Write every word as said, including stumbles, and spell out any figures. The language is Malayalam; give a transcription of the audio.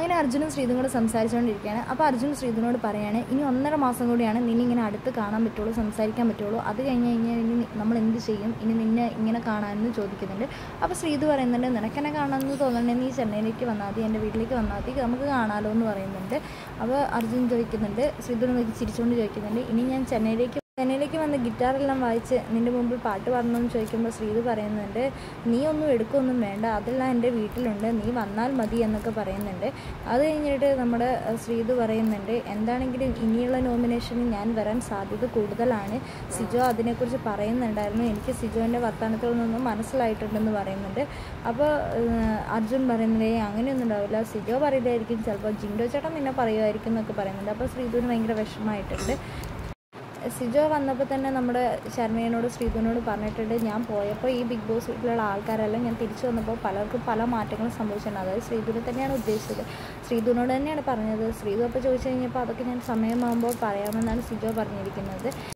അങ്ങനെ അർജുനും ശ്രീതും കൂടെ സംസാരിച്ചുകൊണ്ടിരിക്കുകയാണ്. അപ്പോൾ അർജുൻ ശ്രീതുവിനോട് പറയുകയാണ്, ഇനി ഒന്നര മാസം കൂടിയാണ് നിന്നെ ഇങ്ങനെ അടുത്ത് കാണാൻ പറ്റുള്ളൂ, സംസാരിക്കാൻ പറ്റുള്ളൂ. അത് കഴിഞ്ഞ് കഴിഞ്ഞാൽ ഇനി നമ്മൾ എന്ത് ചെയ്യും, ഇനി നിന്നെ ഇങ്ങനെ കാണാമെന്ന് ചോദിക്കുന്നുണ്ട്. അപ്പോൾ ശ്രീതു പറയുന്നുണ്ട്, നിനക്കെന്നെ കാണാമെന്ന് തോന്നണേ നീ ചെന്നൈയിലേക്ക് വന്നാൽ മതി, എൻ്റെ വീട്ടിലേക്ക് വന്നാൽ മതി, നമുക്ക് കാണാമല്ലോ എന്ന് പറയുന്നുണ്ട്. അപ്പോൾ അർജുൻ ചോദിക്കുന്നുണ്ട്, ശ്രീതുവിനെ നോക്കി ചിരിച്ചുകൊണ്ട് ചോദിക്കുന്നുണ്ട്, ഇനി ഞാൻ ചെന്നൈയിലേക്ക് ചെന്നൈയിലേക്ക് വന്ന് ഗിറ്റാറെല്ലാം വായിച്ച് നിൻ്റെ മുമ്പിൽ പാട്ട് പാടണമെന്ന് ചോദിക്കുമ്പോൾ ശ്രീതു പറയുന്നുണ്ട്, നീ ഒന്നും എടുക്കുകയൊന്നും വേണ്ട, അതെല്ലാം എൻ്റെ വീട്ടിലുണ്ട്, നീ വന്നാൽ മതി എന്നൊക്കെ പറയുന്നുണ്ട്. അത് കഴിഞ്ഞിട്ട് നമ്മുടെ ശ്രീതു പറയുന്നുണ്ട്, എന്താണെങ്കിലും ഇനിയുള്ള നോമിനേഷനിൽ ഞാൻ വരാൻ സാധ്യത കൂടുതലാണ്. സിജോ അതിനെക്കുറിച്ച് പറയുന്നുണ്ടായിരുന്നു, എനിക്ക് സിജോൻ്റെ വർത്തമാനത്തിൽ നിന്നും മനസ്സിലായിട്ടുണ്ടെന്ന് പറയുന്നുണ്ട്. അപ്പോൾ അർജുൻ പറയുന്നുണ്ട്, അങ്ങനെയൊന്നും ഉണ്ടാവില്ല, സിജോ പറയുന്നതായിരിക്കും, ചിലപ്പോൾ ജിൻഡോ ചേട്ടൻ നിന്നെ പറയുമായിരിക്കും എന്നൊക്കെ പറയുന്നുണ്ട്. അപ്പോൾ ശ്രീതുവിന് ഭയങ്കര വിഷമമായിട്ടുണ്ട്. സിജോ വന്നപ്പോൾ തന്നെ നമ്മുടെ ശർമ്മേനോട് ശ്രീതുവിനോട് പറഞ്ഞിട്ടുണ്ട്, ഞാൻ പോയപ്പോൾ ഈ ബിഗ് ബോസ് വീട്ടിലുള്ള ആൾക്കാരെല്ലാം ഞാൻ തിരിച്ചു വന്നപ്പോൾ പലർക്കും പല മാറ്റങ്ങളും സംഭവിച്ചിട്ടുണ്ട്. അതായത് ശ്രീതുവിനെ തന്നെയാണ് ഉദ്ദേശിച്ചത്, ശ്രീതുവിനോട് തന്നെയാണ് പറഞ്ഞത്. ശ്രീതു അപ്പോൾ ചോദിച്ചു കഴിഞ്ഞപ്പോൾ അതൊക്കെ ഞാൻ സമയമാകുമ്പോൾ പറയാമെന്നാണ് സിജോ പറഞ്ഞിരിക്കുന്നത്.